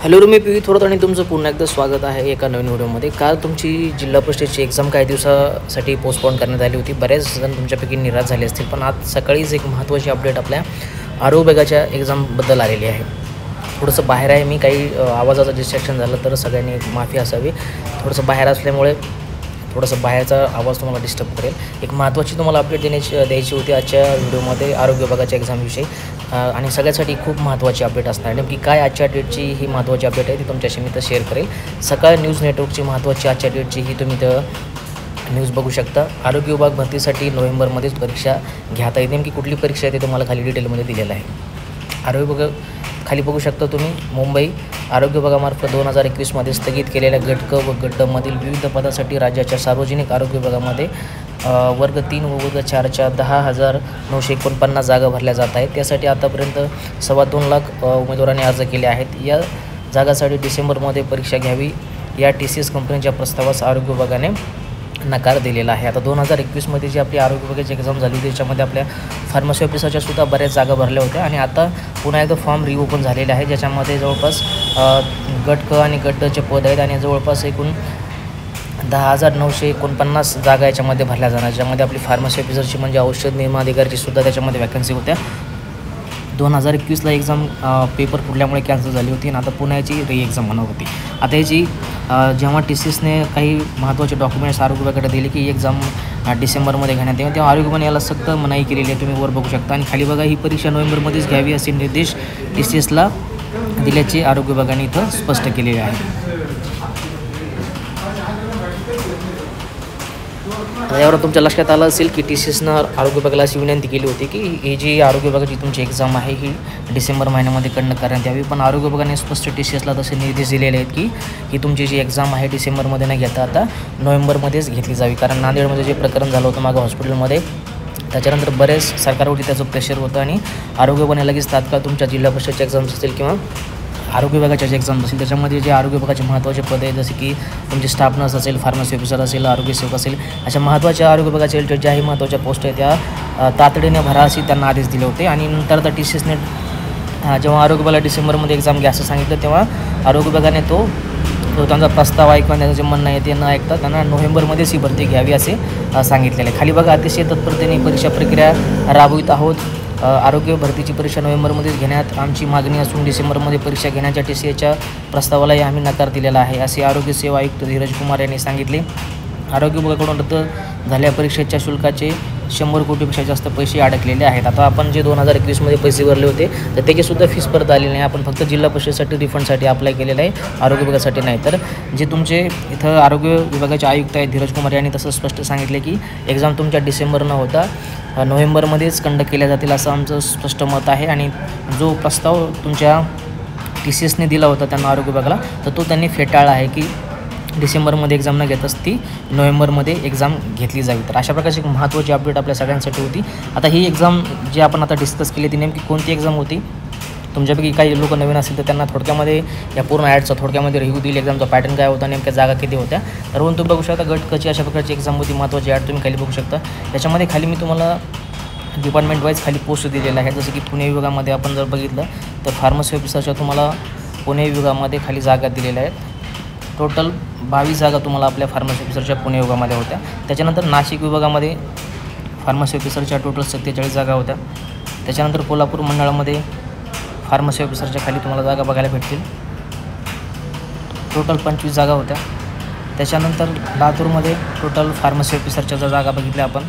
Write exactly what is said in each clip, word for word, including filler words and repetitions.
Hello मी P थोडं आणि तुमचं पुन्हा एकदा स्वागत आहे एका नवीन व्हिडिओमध्ये. काल तुमची जिल्हा परिषदेची एक्झाम काही दिवसासाठी पोस्टपोन करण्यात आली होती. बरेच जण तुमच्यापैकी निराश झाले असतील, पण आज सकाळीच एक महत्त्वाची अपडेट आपल्या आरोग्य विभागाच्या एक्झामबद्दल आलेली आहे. थोडंसं बाहेर आहे मी, काही आवाजाचं डिस्ट्रॅक्शन झालं तर सगळ्यांनी माफी असावी. थोडंसं बाहेर असल्यामुळे थोडंसं बाहेरचा आवाज तुम्हाला डिस्टर्ब करेल. एक महत्त्वाची तुम्हाला अपडेट देण्याची द्यायची होती आजच्या व्हिडिओमध्ये आरोग्य विभागाच्या एक्झामविषयी, आणि सगळ्यासाठी खूप महत्त्वाची अपडेट असणार. नेमकी काय आजच्या डेटची ही महत्त्वाची अपडेट आहे ती तुमच्याशी मी तर शेअर करेल. सकाळ न्यूज नेटवर्कची महत्त्वाची आजच्या डेटची ही तुम्ही तर न्यूज बघू शकता. आरोग्य विभाग भरतीसाठी नोव्हेंबरमध्येच परीक्षा घेता येते. नेमकी कुठली परीक्षा आहे ते तुम्हाला खाली डिटेलमध्ये दिलेलं आहे. आरोग्य विभाग खाली बघू शकता तुम्ही. मुंबई आरोग्य विभागामार्फत दोन हजार एकवीसमध्ये स्थगित केलेल्या गट क व गट डमधील विविध पदासाठी राज्याच्या सार्वजनिक आरोग्य विभागामध्ये वर्ग तीन व वर्ग चारच्या दहा हजार नऊशे एकोणपन्नास जागा भरल्या जात आहेत. त्यासाठी आतापर्यंत सव्वा दोन लाख उमेदवारांनी अर्ज केले आहेत. या जागासाठी डिसेंबरमध्ये परीक्षा घ्यावी या टी सी एस कंपनीच्या प्रस्तावास आरोग्य विभागाने नकार दिलेला आहे. आता दोन हजार एकवीसमध्ये जी आपली आरोग्य विभागाची एक्झाम झाली होती त्याच्यामध्ये आपल्या फार्मसी ऑफिसरच्या सुद्धा बऱ्याच जागा भरल्या होत्या, आणि आता पुन्हा एकदा फॉर्म रिओपन झालेले आहे, ज्याच्यामध्ये जवळपास गट क आणि गट डचे पद आहेत, आणि जवळपास एकूण दहा हजार नऊशे एकोणपन्नास जागा याच्यामध्ये भरल्या जाणार, ज्यामध्ये आपली फार्मसी ऑफिसरची म्हणजे औषध निर्माण अधिकारीची सुद्धा त्याच्यामध्ये वॅकन्सी होत्या. दोन हजार एकवीसला एक्झाम पेपर फुटल्यामुळे कॅन्सल झाली होती, आणि आता पुण्याची री एक्झाम होणार होती. आता याची जेव्हा टी सी एसने काही महत्त्वाचे डॉक्युमेंट्स आरोग्य विभागाकडे दिले की एक्झाम डिसेंबरमध्ये घेण्यात येईल, तेव्हा आरोग्य विभागाने याला सक्त मनाई केलेली आहे. तुम्ही वर बघू शकता, आणि खाली बघा ही परीक्षा नोव्हेंबरमध्येच घ्यावी असे निर्देश टी सी एसला दिल्याचे आरोग्य विभागाने इथं स्पष्ट केलेले आहे. यावर तुमच्या लक्षात आलं असेल की टी सी एसनं आरोग्य विभागाला अशी विनंती केली होती की ही जी आरोग्य विभागाची तुमची एक्झाम आहे ही डिसेंबर महिन्यामध्ये कंडक्ट करण्यात यावी, पण आरोग्य विभागाने स्पष्ट टी सी एसला तसे निर्देश दिलेले आहेत की ही तुमची जी एक्झाम आहे डिसेंबरमध्ये न घेता आता नोव्हेंबरमध्येच घेतली जावी. कारण नांदेडमध्ये जे प्रकरण झालं होतं मागं हॉस्पिटलमध्ये, त्याच्यानंतर बरेच सरकारवरती त्याचं प्रेशर होतं, आणि आरोग्य विभागाने लगेच तात्काळ तुमच्या जिल्हा परिषदच्या एक्झाम्स असतील किंवा आरोग्य विभागाच्या जे एक्झाम्स असतील त्याच्यामध्ये जे आरोग्य विभागाचे महत्त्वाचे पद आहेत, जसे की तुमचे स्टाफ नर्स असेल, फार्मसी ऑफिसर असेल, आरोग्य सेवक असेल, अशा महत्त्वाच्या आरोग्य विभागाच्या रिलेटेड ज्याही महत्त्वाच्या पोस्ट आहेत त्या तातडीने भरा असे त्यांना आदेश दिले होते. आणि नंतर आता टी सी एसने जेव्हा आरोग्य विभागाला डिसेंबरमध्ये एक्झाम घ्या असं सांगितलं, तेव्हा आरोग्य विभागाने तो तो त्यांचा प्रस्ताव ऐकून त्यांचं जे म्हणणं आहे ते न ऐकता त्यांना नोव्हेंबरमध्येच ही भरती घ्यावी असे सांगितलेले आहे. खाली बघा अतिशय तत्परतेने परीक्षा प्रक्रिया राबवित आहोत. आरोग्य भरतीची परीक्षा नोव्हेंबरमध्येच घेण्यात आमची मागणी असून डिसेंबरमध्ये परीक्षा घेण्याच्या टी सी एच्या प्रस्तावालाही आम्ही नकार दिलेला आहे, असे आरोग्य सेवा आयुक्त धीरज कुमार यांनी सांगितले. आरोग्य विभागाकडून रद्द झालेल्या परीक्षेच्या शुल्काचे शंभर कोटीपेक्षा जास्त पैसे अडकलेले आहेत. आता आपण जे दोन हजार एकवीसमध्ये पैसे भरले होते तर त्याचीसुद्धा फीस परत आलेली नाही. आपण फक्त जिल्हा परिषदेसाठी रिफंडसाठी अप्लाय केलेलं आहे, आरोग्य विभागासाठी नाही. तर जे तुमचे इथं आरोग्य विभागाचे आयुक्त आहेत धीरज कुमार यांनी तसं स्पष्ट सांगितले की एक्झाम तुमच्या डिसेंबर न होता नोव्हेंबरमध्येच कंडक्ट केल्या जातील असं आमचं स्पष्ट मत आहे. आणि जो प्रस्ताव तुमच्या टी सी एसने दिला होता त्यांना आरोग्य विभागाला, तर तो त्यांनी फेटाळला आहे की डिसेंबरमध्ये एक्झाम न घेताच ती नोव्हेंबरमध्ये एक्झाम घेतली जावी. तर अशा प्रकारची एक महत्त्वाची अपडेट आपल्या सगळ्यांसाठी होती. आता ही एक्झाम जी आपण आता डिस्कस केली ती नेमकी कोणती एक्झाम होती? तुमच्यापैकी काही लोक नवीन असतील तर त्यांना थोडक्यामध्ये या पूर्ण ॲडचा थोडक्यामध्ये रिव्ह्यू दिली. एक्झामचा पॅटर्न काय होता, नेमक्या जागा किती होत्या. तर म्हणून तुम्ही बघू शकता गट कची अशा प्रकारची एक्झाम होती. महत्त्वाची ॲड तुम्ही खाली बघू शकता. त्याच्यामध्ये खाली मी तुम्हाला डिपार्टमेंट वाईज खाली पोस्ट दिलेला आहे. जसं की पुणे विभागामध्ये आपण जर बघितलं तर फार्मसी ऑफिसरच्या तुम्हाला पुणे विभागामध्ये खाली जागा दिलेल्या आहेत. टोटल बावीस जागा तुम्हाला आपल्या फार्मसी ऑफिसरच्या पुणे विभागामध्ये होत्या. त्याच्यानंतर नाशिक विभागामध्ये फार्मसी ऑफिसरच्या टोटल सत्तेचाळीस जागा होत्या. त्याच्यानंतर कोल्हापूर मंडळामध्ये फार्मसी ऑफिसरच्या खाली तुम्हाला जागा बघायला भेटतील, टोटल पंचवीस जागा होत्या. त्याच्यानंतर लातूरमध्ये टोटल फार्मसी ऑफिसरच्या जर जागा बघितल्या आपण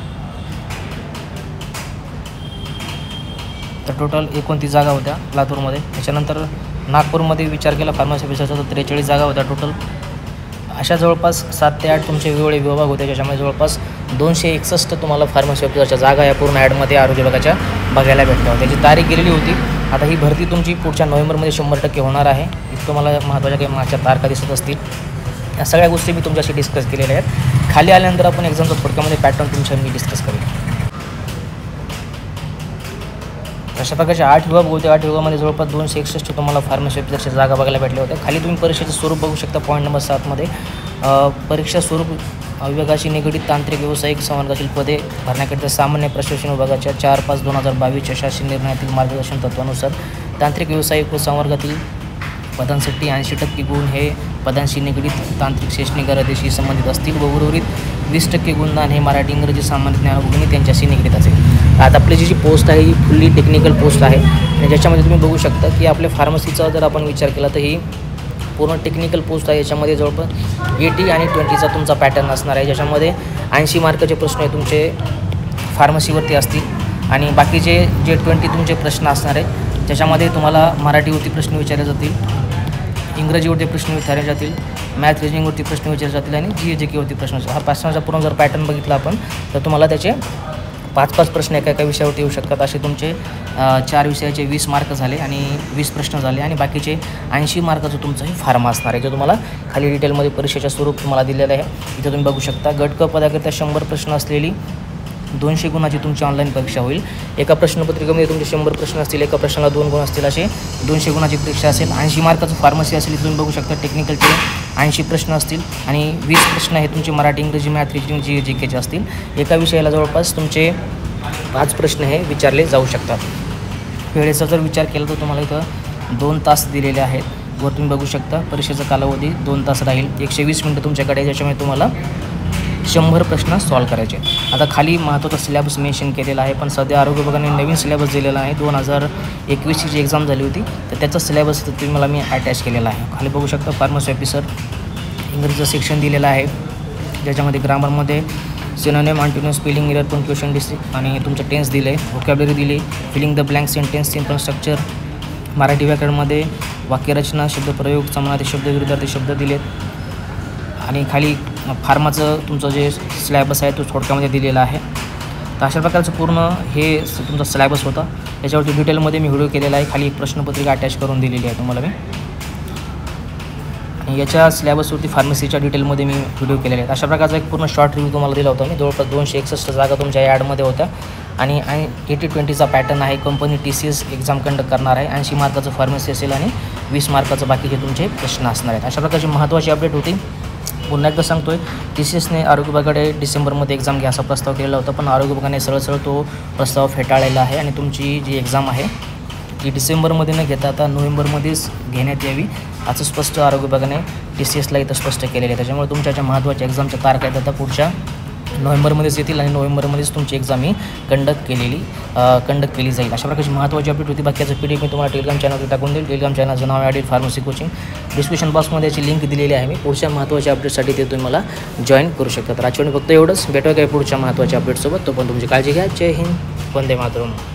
तर टोटल एकोणतीस जागा होत्या लातूरमध्ये. त्याच्यानंतर नागपूरमध्ये विचार केला फार्मसी ऑफिसरच्या तर त्रेचाळीस जागा होत्या टोटल. अशा जवळपास सात ते आठ तुमचे वेगवेगळे विभाग होते, ज्याच्यामध्ये जवळपास दोनशे एकसष्ट तुम्हाला फार्मसी ऑफिसरच्या जागा या पूर्ण ॲडमध्ये आरोग्य विभागाच्या बघायला भेटल्या होत्या. त्याची तारीख गेलेली होती. आता ही भरती तुमची पुढच्या नोव्हेंबरमध्ये शंभर टक्के होणार आहे. इतकं मला महत्त्वाच्या काही मागच्या तारखा दिसत असतील. या सगळ्या गोष्टी मी तुमच्याशी डिस्कस केलेल्या आहेत. खाली आल्यानंतर आपण एक्झामचा थोडक्यामध्ये पॅटर्न तुमच्या मी डिस्कस करेन. अशा प्रकारचे आठ विभाग होते. आठ विभागामध्ये जवळपास दोनशे एकसष्ट तुम्हाला फार्मसी ऑफिसरच्या जागा बघायला भेटल्या होत्या. खाली तुम्ही परीक्षेचं स्वरूप बघू शकता. पॉईंट नंबर सातमध्ये परीक्षा स्वरूप विभागाशी निगडीत तांत्रिक व्यावसायिक संवर्गातील पदे भरण्याकरिता सामान्य प्रशासन विभागाच्या चार पाच दोन हजार बावीसच्या शासन निर्णयातील मार्गदर्शन तत्वानुसार तांत्रिक व्यावसायिक व संवर्गातील पदांसाठी ऐंशी टक्के गुण हे पदांशी निगडीत तांत्रिक शैक्षणिक गरजेशी संबंधित असतील व उर्वरित वीस टक्के गुणदान हे मराठी इंग्रजी सामान्य ज्ञान व गणित यांच्याशी निगडीत असेल. आता आपली जी जी पोस्ट आहे ही फुल्ली टेक्निकल पोस्ट आहे आणि ज्याच्यामध्ये तुम्ही बघू शकता की आपल्या फार्मसीचा जर आपण विचार केला तर ही पूर्ण टेक्निकल पोस्ट आहे. याच्यामध्ये जवळपास एटी आणि ट्वेंटीचा तुमचा पॅटर्न असणार आहे, ज्याच्यामध्ये ऐंशी मार्काचे प्रश्न आहे तुमचे फार्मसीवरती असतील आणि बाकीचे जे ट्वेंटी तुमचे प्रश्न असणार आहे त्याच्यामध्ये तुम्हाला मराठीवरती प्रश्न विचारले जातील, इंग्रजीवरती प्रश्न विचारले जातील, मॅथ रिजनिंगवरती प्रश्न विचारले जातील आणि जी जे केवरती प्रश्न. हा प्रश्नाचा पूर्ण जर पॅटर्न बघितला आपण तर तुम्हाला त्याचे पाच पाच प्रश्न एका एका विषयावरती येऊ शकतात. असे तुमचे चार विषयाचे वीस मार्क झाले आणि वीस प्रश्न झाले आणि बाकीचे ऐंशी मार्काचं तुमचं हे फार्मा असणार आहे, जे तुम्हाला खाली डिटेलमध्ये परीक्षेच्या स्वरूप तुम्हाला दिलेलं आहे. इथं तुम्ही बघू शकता गट क पदाकरिता शंभर प्रश्न असलेली दोनशे गुणाची तुमची ऑनलाईन परीक्षा होईल. एका प्रश्नपत्रिकेमध्ये तुमचे शंभर प्रश्न असतील, एका प्रश्नाला दोन गुण असतील, असे दोनशे गुणाची परीक्षा असेल. ऐंशी मार्काचं फार्मसी असेल, तुम्ही बघू शकता टेक्निकलचे ऐंशी प्रश्न असतील आणि वीस प्रश्न हे तुमचे मराठी इंग्रजी मॅथ रिजनिंग जी जी केचे असतील. एका विषयाला जवळपास तुमचे पाच प्रश्न हे विचारले जाऊ शकतात. वेळेचा जर विचार केला तर तुम्हाला इथं दोन तास दिलेले आहेत. वर तुम्ही बघू शकता परीक्षेचा कालावधी दोन तास राहील. एकशे वीस मिनटं तुमच्याकडे, ज्याच्यामुळे तुम्हाला शंभर प्रश्न सॉल्व करायचे. आता खाली महत्त्वाचा सिलेबस मेन्शन केलेला आहे, पण सध्या आरोग्य विभागाने नवीन सिलेबस दिलेला आहे. दोन हजार एकवीसची जी एक्झाम झाली होती तर त्याचा सिलेबस तुम्ही मला मी अटॅच केलेला आहे. खाली बघू शकता फार्मसी ऑफिसर इंग्रजीचं सेक्शन दिलेलं आहे, ज्याच्यामध्ये ग्रामरमध्ये synonym, antonym, spelling error, punctuation, district आणि तुमचं टेन्स दिलं आहे, व्होकॅब्युलरी दिली, filling the blank sentence, simple structure, Marathi व्याकरणमध्ये वाक्यरचना, शब्दप्रयोग, समानार्थी शब्द, विरुद्धार्थी शब्द दिलेत आणि खाली फार्माचं तुमचं जे सिलेबस आहे तो थोडक्यामध्ये दिलेला आहे. तर अशा प्रकारचं पूर्ण हे तुमचा सिलेबस होता. याच्यावरती डिटेलमध्ये मी व्हिडिओ केलेला आहे. खाली एक प्रश्नपत्रिका अटॅच करून दिलेली आहे तुम्हाला मी, आणि याच्या सिलेबसवरती फार्मसीच्या डिटेलमध्ये मी व्हिडिओ केलेले आहेत. अशा प्रकारचा एक पूर्ण शॉर्ट रिव्ह्यू तुम्हाला दिला होता मी. जवळपास दोनशे एकसष्ट जागा तुमच्या ॲडमध्ये होत्या आणि एटी ट्वेंटीचा पॅटर्न आहे. Company T C S exam conduct करणार आहे. ऐंशी मार्काचं फार्मसी असेल आणि वीस मार्काचं बाकीचे तुमचे प्रश्न असणार आहेत. अशा प्रकारची महत्त्वाची अपडेट होती. पुन्हा एकदा सांगतोय, टी सी एसने आरोग्य विभागाकडे डिसेंबरमध्ये एक्झाम घ्या असा प्रस्ताव केलेला होता, पण आरोग्य विभागाने सरळ सरळ तो प्रस्ताव फेटाळलेला आहे आणि तुमची जी एक्झाम आहे ती डिसेंबरमध्ये न घेता आता नोव्हेंबरमध्येच घेण्यात यावी असं स्पष्ट आरोग्य विभागाने टी सी एसला इथं स्पष्ट केलेलं आहे. त्याच्यामुळे तुमच्या ज्या महत्त्वाच्या एक्झामच्या तारखा आहेत आता पुढच्या नोव्हेंबरमध्येच येतील आणि नोव्हेंबरमध्येच तुमची एक्झाम ही कंडक्ट केलेली कंडक्ट केली जाईल. अशा प्रकारची महत्त्वाची अपडेट होती. बाकीचं पी डी एफ मी तुम्हाला टेलिग्राम चॅनलवर टाकून देईल. टेलिग्राम चॅनलचं नाव आहे फार्मसी कोचिंग. डिस्क्रिप्शन बॉक्समध्ये याची लिंक दिलेली आहे मी. पुढच्या महत्त्वाच्या अपडेटसाठी ते तुम्ही मला जॉईन करू शकता. तर आजच्या फक्त एवढंच. भेटूया काय पुढच्या महत्त्वाच्या अपडेटसोबत. तो पण तुमची काळजी घ्या. जय हिंद, वंदे मातरम.